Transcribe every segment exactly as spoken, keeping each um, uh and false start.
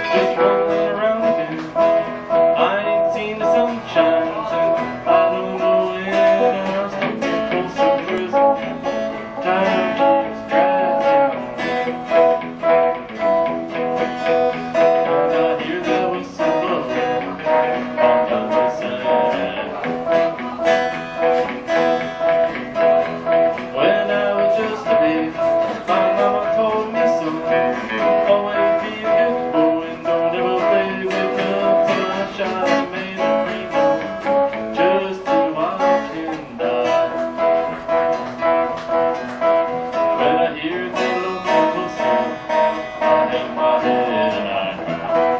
just running around again. I ain't seen the sunshine since I don't know when. I'm stuck in Folsom Prison. Time keeps dragging on. And I hear the whistle blowing on the other side. When I was just a baby, my mama told me so. Always be a good boy and don't ever play with guns. Till I shot a man in Reno just to watch him die. When I hear that local whistle, I hang my head and I cry.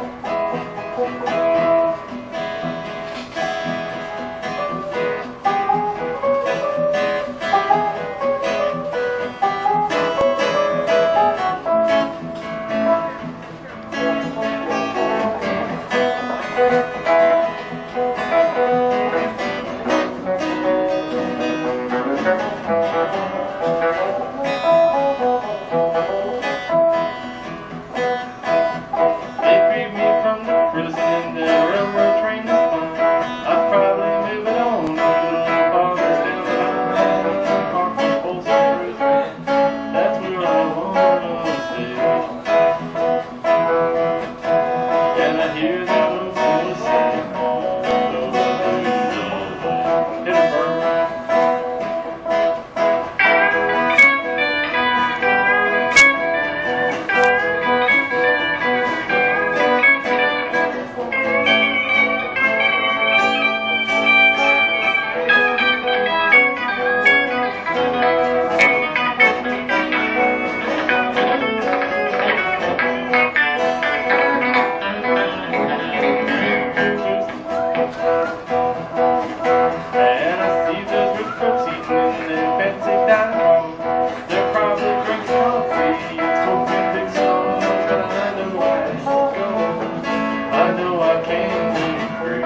And I see those rich folks eating in their fancy dining hall. They're probably drinking coffee and smoking big cigars. But I know why it's going. I know I can't be free.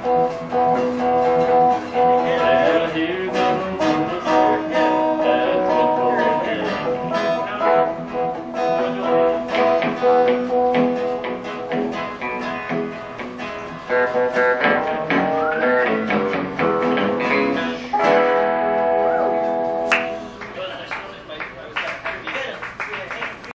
And I hear them whistle, that's what we're hearing.